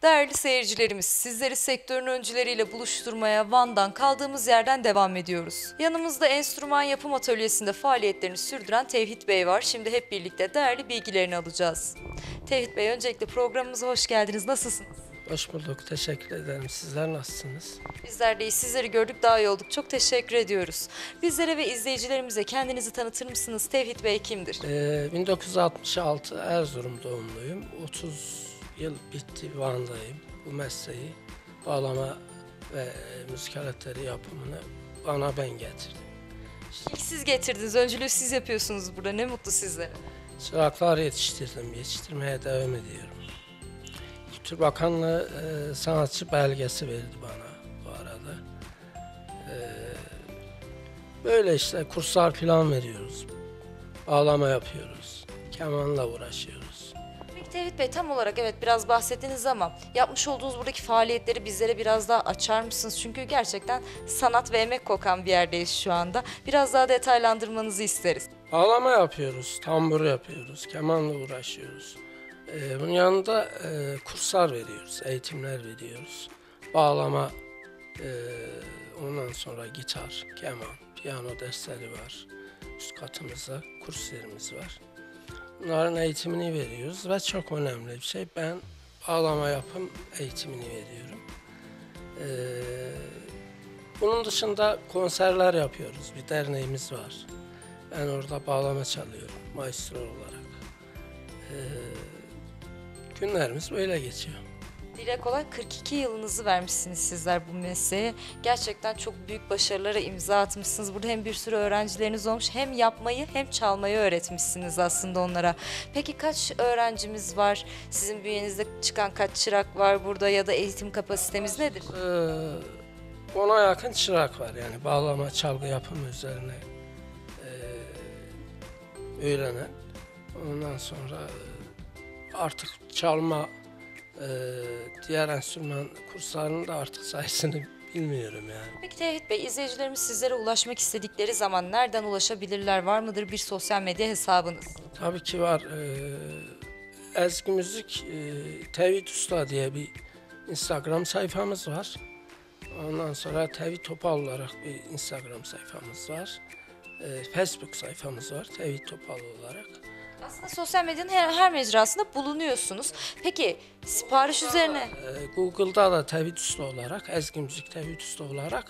Değerli seyircilerimiz, sizleri sektörün öncüleriyle buluşturmaya Van'dan kaldığımız yerden devam ediyoruz. Yanımızda enstrüman yapım atölyesinde faaliyetlerini sürdüren Tevhid Bey var. Şimdi hep birlikte değerli bilgilerini alacağız. Tevhid Bey, öncelikle programımıza hoş geldiniz. Nasılsınız? Hoş bulduk. Teşekkür ederim. Sizler nasılsınız? Bizler de sizleri gördük, daha iyi olduk. Çok teşekkür ediyoruz. Bizlere ve izleyicilerimize kendinizi tanıtır mısınız? Tevhid Bey kimdir? 1966 Erzurum doğumluyum. 30 yıl bitti Van'dayım. Bu mesleği, bağlama ve müzik aletleri yapımını Van'a ben getirdim. İlk siz getirdiniz, öncülüğü siz yapıyorsunuz burada. Ne mutlu sizlere. Çıraklar yetiştirdim, yetiştirmeye devam ediyorum. Kültür Bakanlığı sanatçı belgesi verdi bana bu arada. Böyle işte kurslar falan veriyoruz. Bağlama yapıyoruz. Kemanla uğraşıyoruz. Peki Tevhid Bey, tam olarak evet biraz bahsettiniz ama yapmış olduğunuz buradaki faaliyetleri bizlere biraz daha açar mısınız? Çünkü gerçekten sanat ve emek kokan bir yerdeyiz şu anda. Biraz daha detaylandırmanızı isteriz. Bağlama yapıyoruz, tambur yapıyoruz, kemanla uğraşıyoruz. Bunun yanında kurslar veriyoruz, eğitimler veriyoruz. Bağlama, ondan sonra gitar, keman, piyano dersleri var. Üst katımızda kurslarımız var. Bunların eğitimini veriyoruz ve çok önemli bir şey. Ben bağlama yapım eğitimini veriyorum. Bunun dışında konserler yapıyoruz. Bir derneğimiz var. Ben orada bağlama çalıyorum maestro olarak. Günlerimiz böyle geçiyor. Dile kolay 42 yılınızı vermişsiniz sizler bu mesleğe. Gerçekten çok büyük başarılara imza atmışsınız. Burada hem bir sürü öğrencileriniz olmuş, hem yapmayı hem çalmayı öğretmişsiniz aslında onlara. Peki kaç öğrencimiz var? Sizin bünyenizde çıkan kaç çırak var burada ya da eğitim kapasitemiz nedir? 10'a yakın çırak var, yani bağlama, çalgı yapımı üzerine öğrenen. Ondan sonra artık çalma, diğer enstrüman kurslarının da artık sayısını bilmiyorum yani. Peki Tevhid Bey, izleyicilerimiz sizlere ulaşmak istedikleri zaman nereden ulaşabilirler? Var mıdır bir sosyal medya hesabınız? Tabii ki var. Ezgi Müzik Tevhid Usta diye bir Instagram sayfamız var. Ondan sonra Tevhid Topal olarak bir Instagram sayfamız var. Facebook sayfamız var Tevhid Topal olarak. Aslında sosyal medyanın her mecrasında bulunuyorsunuz. Peki sipariş üzerine... Google'da da Tevhid Usta olarak, Ezgi Müzik Tevhid Usta olarak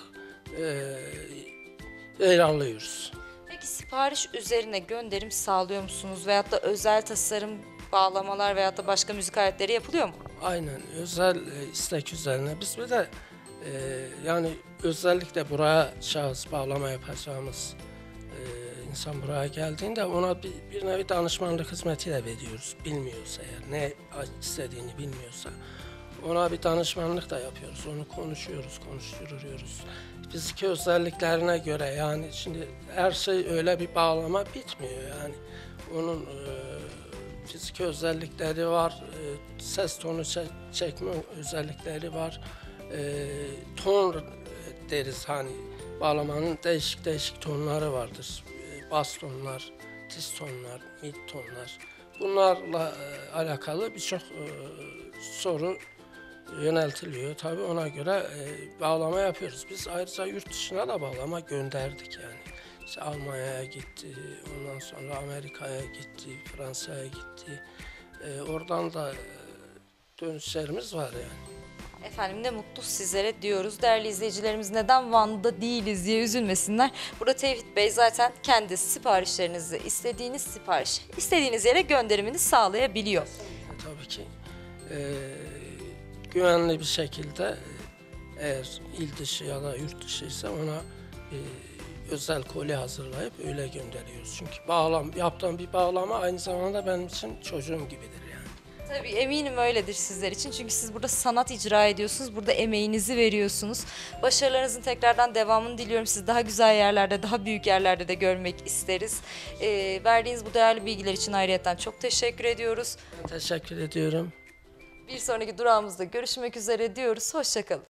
yer alıyoruz. Peki sipariş üzerine gönderim sağlıyor musunuz? Veyahut da özel tasarım, bağlamalar veyahut da başka müzik aletleri yapılıyor mu? Aynen, özel istek üzerine. Biz bir de yani özellikle buraya şahıs bağlama yapacağımız insan buraya geldiğinde ona bir nevi danışmanlık hizmeti de veriyoruz. Bilmiyorsa, eğer ne istediğini bilmiyorsa ona bir danışmanlık da yapıyoruz. Onu konuşuyoruz, konuşturuyoruz. Fiziki özelliklerine göre, yani şimdi her şey öyle bir bağlama bitmiyor yani. Onun fiziki özellikleri var, ses tonu çekme özellikleri var. Ton deriz, hani bağlamanın değişik tonları vardır. Bas tonlar, tiz tonlar, mid tonlar. Bunlarla alakalı birçok soru yöneltiliyor. Tabii ona göre bağlama yapıyoruz. Biz ayrıca yurt dışına da bağlama gönderdik yani. İşte Almanya'ya gitti, ondan sonra Amerika'ya gitti, Fransa'ya gitti. Oradan da dönüşlerimiz var yani. Efendim, ne mutlu sizlere diyoruz. Değerli izleyicilerimiz, neden Van'da değiliz diye üzülmesinler. Burada Tevhid Bey zaten kendi siparişlerinizi, istediğiniz sipariş, istediğiniz yere gönderimini sağlayabiliyor. Tabii ki güvenli bir şekilde, eğer il dışı ya da yurt dışı ise ona özel koli hazırlayıp öyle gönderiyoruz. Çünkü yaptığım bir bağlama aynı zamanda benim için çocuğum gibidir yani. Tabii eminim öyledir sizler için. Çünkü siz burada sanat icra ediyorsunuz. Burada emeğinizi veriyorsunuz. Başarılarınızın tekrardan devamını diliyorum. Sizi daha güzel yerlerde, daha büyük yerlerde de görmek isteriz. Verdiğiniz bu değerli bilgiler için ayrıyeten çok teşekkür ediyoruz. Teşekkür ediyorum. Bir sonraki durağımızda görüşmek üzere diyoruz. Hoşça kalın.